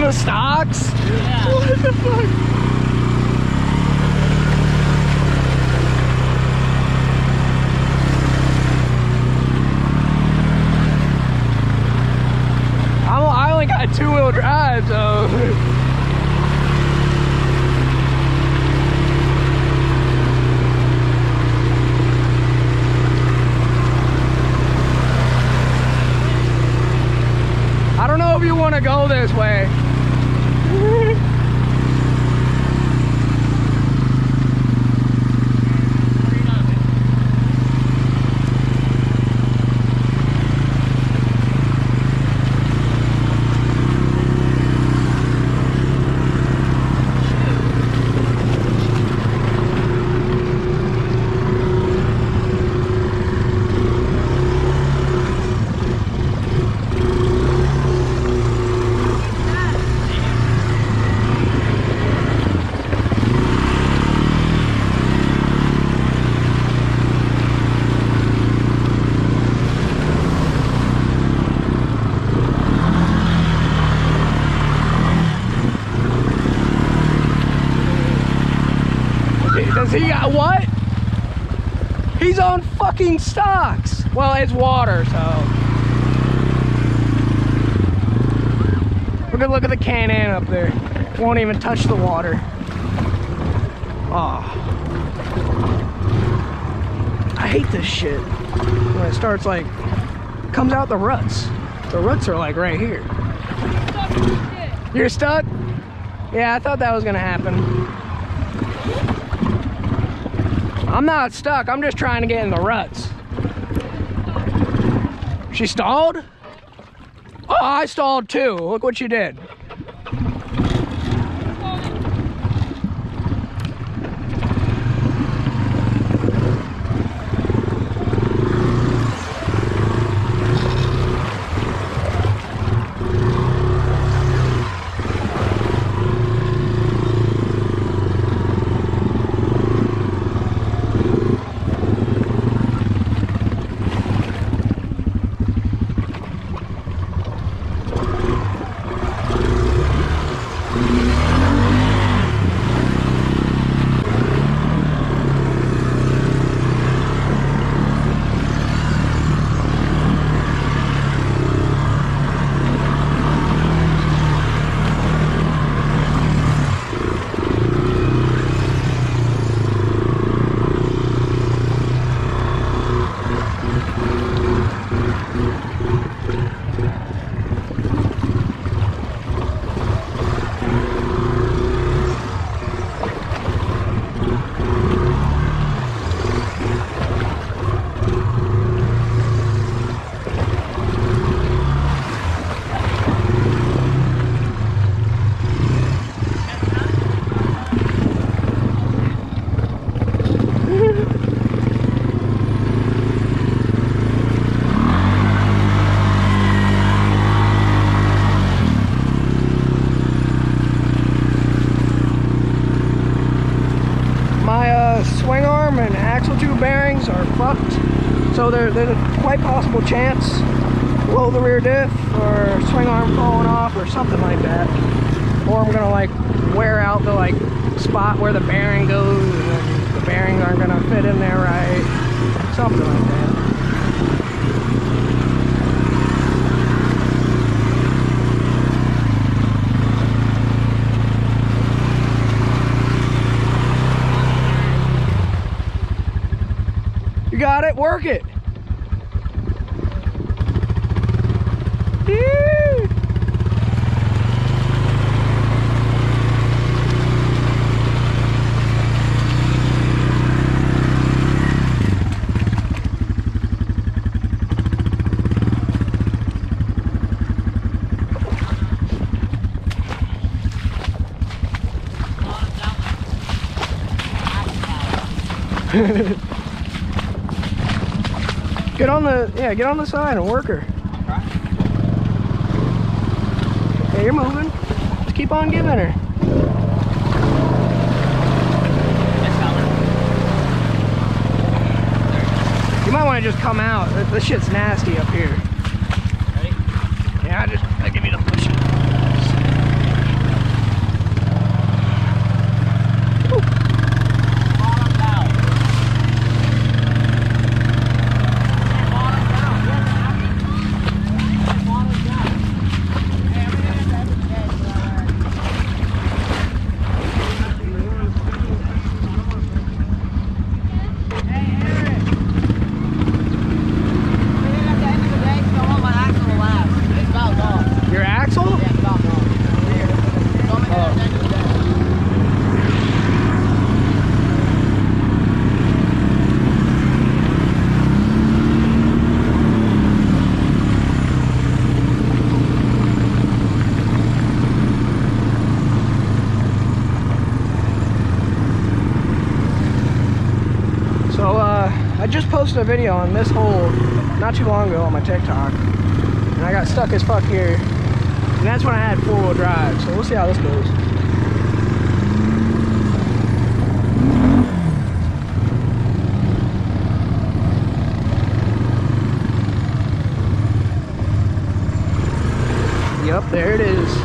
the stocks? Yeah. What the fuck? I only got 2-wheel drive, so. I don't know if you want to go this way. Does he got what? He's on fucking stocks. Well, it's water, so. We're gonna look at the Can-Am up there. Won't even touch the water. Oh. I hate this shit. When it starts like, comes out the ruts. The ruts are like right here. You're stuck? Yeah, I thought that was gonna happen. I'm not stuck, I'm just trying to get in the ruts. She stalled? Oh, I stalled too. Look what you did. Swing arm and axle tube bearings are fucked, so there's a quite possible chance below the rear diff or swing arm falling off or something like that, or I'm gonna like wear out the like spot where the bearing goes and then the bearings aren't gonna fit in there right, something like that. You got it, work it. Get on the side and work her. Yeah, you're moving. Just keep on giving her. You might want to just come out. This shit's nasty up here. Ready? Yeah, I give you the push. I just posted a video on this hole not too long ago on my TikTok, and I got stuck as fuck here, and that's when I had 4-wheel drive, so we'll see how this goes. Yep, there it is.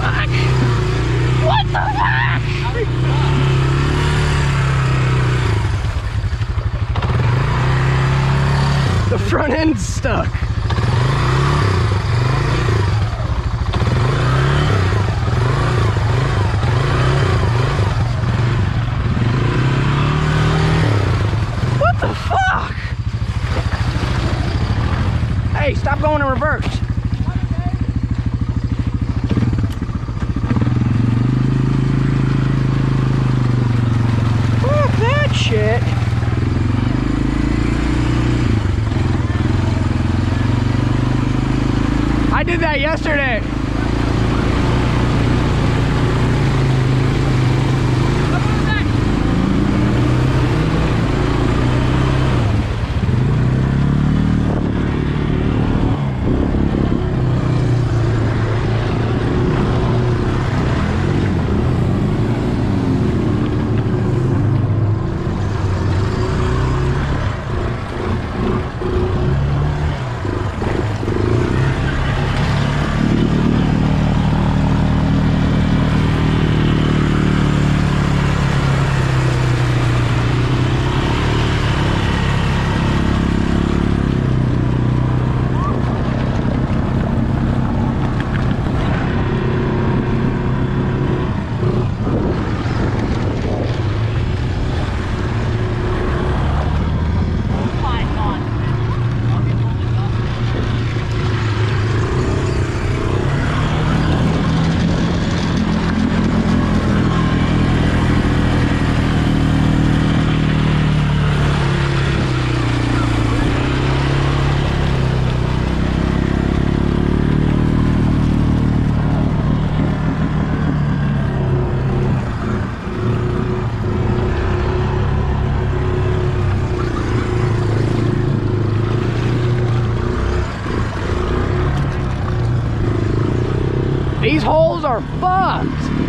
fuck? What the fuck? The front end's stuck. What the fuck? Hey, stop going in reverse. Fuck that shit. I did that yesterday. These holes are fucked.